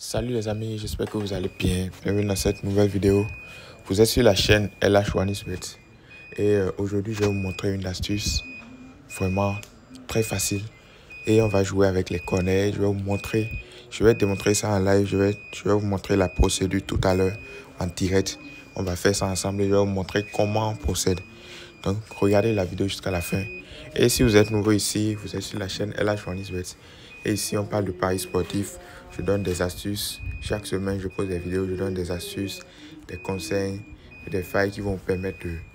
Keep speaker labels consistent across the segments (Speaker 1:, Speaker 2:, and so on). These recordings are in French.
Speaker 1: Salut les amis, j'espère que vous allez bien. Bienvenue dans cette nouvelle vidéo. Vous êtes sur la chaîne LH1xBet et aujourd'hui je vais vous montrer une astuce vraiment très facile et on va jouer avec les cornets. Je vais démontrer ça en live. Je vais vous montrer la procédure tout à l'heure en direct. On va faire ça ensemble et je vais vous montrer comment on procède. Donc regardez la vidéo jusqu'à la fin. Et si vous êtes nouveau ici, vous êtes sur la chaîne LH1xBet. Et ici, on parle de paris sportifs. Je donne des astuces. Chaque semaine, je pose des vidéos. Je donne des astuces, des conseils et des failles qui vont vous permettre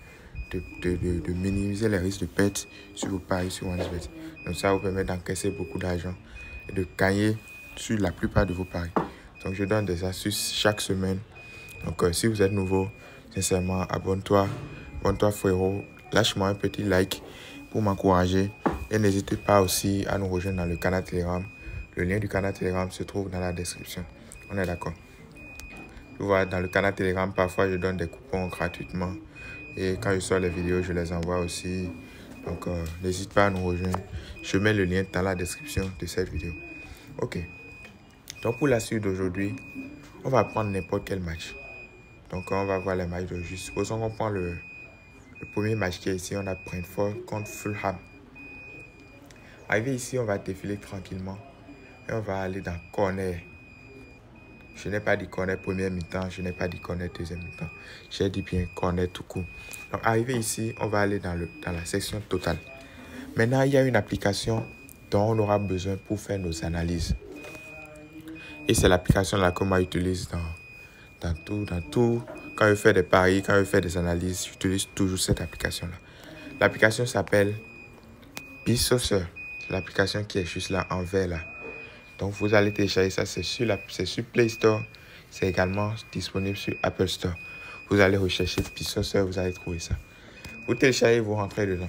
Speaker 1: de minimiser les risques de perte sur vos paris sur 1xBet. Donc, ça vous permet d'encaisser beaucoup d'argent et de gagner sur la plupart de vos paris. Donc, je donne des astuces chaque semaine. Donc, si vous êtes nouveau, sincèrement, abonne-toi. Abonne-toi, frérot. Lâche-moi un petit like pour m'encourager. Et n'hésitez pas aussi à nous rejoindre dans le canal Telegram. Le lien du canal Telegram se trouve dans la description. On est d'accord? Voilà, dans le canal Telegram, parfois je donne des coupons gratuitement. Et quand je sors les vidéos, je les envoie aussi. Donc, n'hésite pas à nous rejoindre. Je mets le lien dans la description de cette vidéo. Ok. Donc, pour la suite d'aujourd'hui, on va prendre n'importe quel match. Donc, on va voir les matchs d'aujourd'hui. Supposons qu'on prend le premier match qui est ici. On a Brentford contre Fulham. Arrivé ici, on va défiler tranquillement et on va aller dans corner. Je n'ai pas dit corner première mi-temps, je n'ai pas dit corner deuxième mi-temps. J'ai dit bien corner tout court. Donc, arrivé ici, on va aller dans la section totale. Maintenant, il y a une application dont on aura besoin pour faire nos analyses. Et c'est l'application là que moi j'utilise dans tout. Quand je fais des paris, quand je fais des analyses, j'utilise toujours cette application-là. L'application s'appelle BitSaucer. L'application qui est juste là en vert là. Donc vous allez télécharger ça, c'est sur Play Store, c'est également disponible sur Apple Store. Vous allez rechercher BitSaucer, vous allez trouver ça. Vous téléchargez, vous rentrez dedans.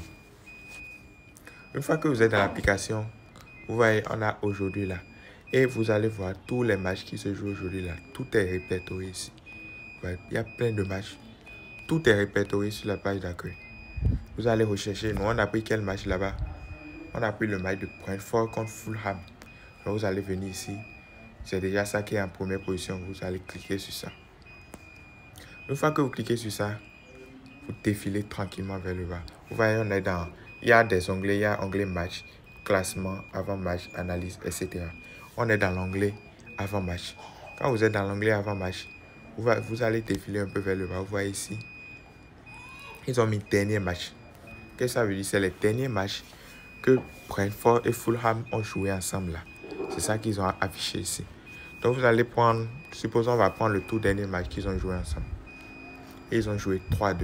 Speaker 1: Une fois que vous êtes dans l'application, vous voyez, on a aujourd'hui là. Et vous allez voir tous les matchs qui se jouent aujourd'hui là. Tout est répertorié ici. Il y a plein de matchs. Tout est répertorié sur la page d'accueil. Vous allez rechercher. Nous, on a pris quel match là-bas? On a pris le match de Brentford contre Fulham. Donc vous allez venir ici. C'est déjà ça qui est en première position. Vous allez cliquer sur ça. Une fois que vous cliquez sur ça, vous défilez tranquillement vers le bas. Vous voyez, on est dans... Il y a des onglets. Il y a onglet match, classement, avant-match, analyse, etc. On est dans l'onglet avant-match. Quand vous êtes dans l'onglet avant-match, vous allez défiler un peu vers le bas. Vous voyez ici. Ils ont mis dernier match. Qu'est-ce que ça veut dire? C'est les derniers matchs que Brentford et Fulham ont joué ensemble là. C'est ça qu'ils ont affiché ici. Donc vous allez prendre, supposons on va prendre le tout dernier match qu'ils ont joué ensemble. Et ils ont joué 3-2.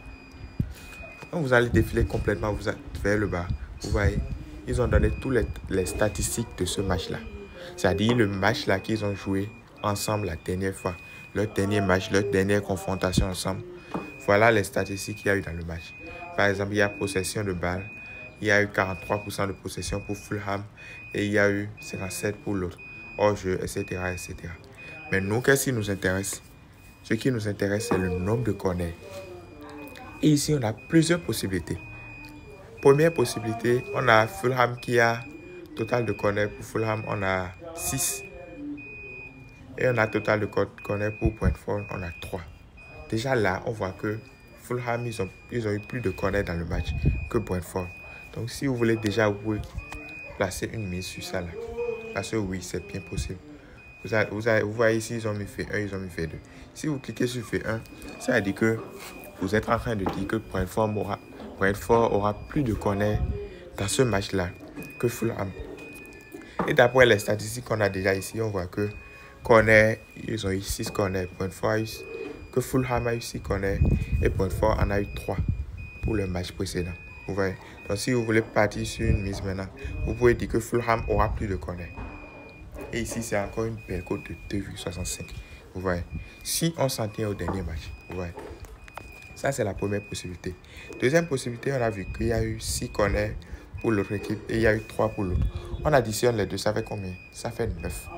Speaker 1: Donc vous allez défiler complètement vers le bas. Vous voyez, ils ont donné toutes les statistiques de ce match là. C'est-à-dire le match là qu'ils ont joué ensemble la dernière fois. Leur dernier match, leur dernière confrontation ensemble. Voilà les statistiques qu'il y a eu dans le match. Par exemple, il y a possession de balle. Il y a eu 43% de possession pour Fulham et il y a eu 57% pour l'autre. Hors-jeu, etc., etc. Mais nous, qu'est-ce qui nous intéresse? Ce qui nous intéresse, c'est le nombre de corners. Et ici, on a plusieurs possibilités. Première possibilité, on a Fulham qui a total de corners. Pour Fulham, on a 6. Et on a total de corners pour Brentford, on a 3. Déjà là, on voit que Fulham, ils ont eu plus de corners dans le match que Brentford. Donc, si vous voulez déjà, vous pouvez placer une mise sur ça là. Parce que oui, c'est bien possible. Vous voyez ici, ils ont mis fait 1, ils ont mis fait 2. Si vous cliquez sur fait 1, ça veut dire que vous êtes en train de dire que Brentford aura plus de corners dans ce match-là que Fulham. Et d'après les statistiques qu'on a déjà ici, on voit que corners, ils ont eu 6 corners. Que Fulham a eu 6 corners et Brentford en a eu 3 pour le match précédent. Vous voyez? Donc, si vous voulez partir sur une mise maintenant, vous pouvez dire que Fulham aura plus de corners. Et ici, c'est encore une belle cote de 2,65. Vous voyez? Si on s'en tient au dernier match, vous voyez? Ça, c'est la première possibilité. Deuxième possibilité, on a vu qu'il y a eu 6 corners pour l'autre équipe et il y a eu 3 pour l'autre. On additionne les deux, ça fait combien? Ça fait 9.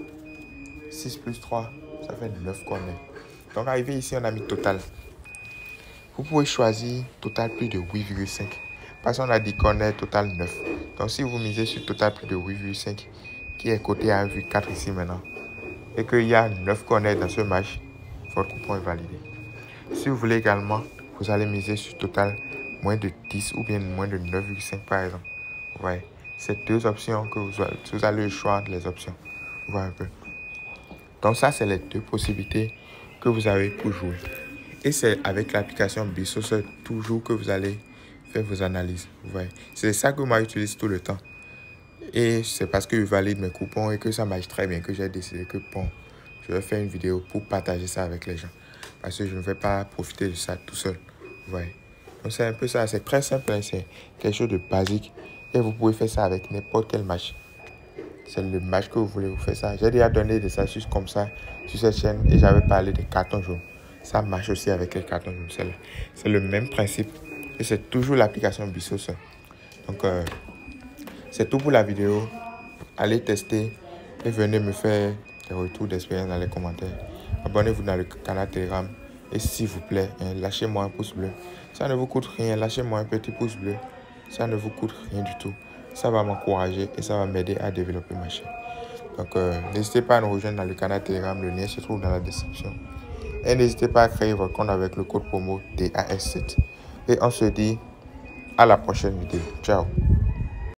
Speaker 1: 6 plus 3, ça fait 9 corners. Donc, arrivé ici, on a mis total. Vous pouvez choisir total plus de 8,5. Parce qu'on a dit corner total 9. Donc, si vous misez sur total plus de 8,5, qui est coté à 1,4 ici maintenant, et qu'il y a 9 corners dans ce match, votre coupon est validé. Si vous voulez également, vous allez miser sur total moins de 10 ou bien moins de 9,5 par exemple. Vous voyez, c'est deux options que vous allez le choix entre les options. Vous voyez un peu. Donc ça, c'est les deux possibilités que vous avez pour jouer. Et c'est avec l'application Bisoso toujours que vous allez faire vos analyses. Vous voyez, c'est ça que moi j'utilise tout le temps. Et c'est parce que je valide mes coupons et que ça marche très bien que j'ai décidé que bon, je vais faire une vidéo pour partager ça avec les gens. Parce que je ne vais pas profiter de ça tout seul. Vous voyez. Donc c'est un peu ça, c'est très simple, hein? C'est quelque chose de basique. Et vous pouvez faire ça avec n'importe quel match. C'est le match que vous voulez, vous faites ça. J'ai déjà donné des astuces comme ça sur cette chaîne et j'avais parlé des cartons jaunes. Ça marche aussi avec les cartons jaunes. C'est le même principe et c'est toujours l'application Bisoso. Donc c'est tout pour la vidéo. Allez tester et venez me faire des retours d'expérience dans les commentaires. Abonnez-vous dans le canal Telegram et s'il vous plaît, lâchez-moi un pouce bleu. Ça ne vous coûte rien, lâchez-moi un petit pouce bleu. Ça ne vous coûte rien du tout. Ça va m'encourager et ça va m'aider à développer ma chaîne. Donc n'hésitez pas à nous rejoindre dans le canal Telegram, le lien se trouve dans la description. Et n'hésitez pas à créer votre compte avec le code promo DAS7. Et on se dit à la prochaine vidéo. Ciao.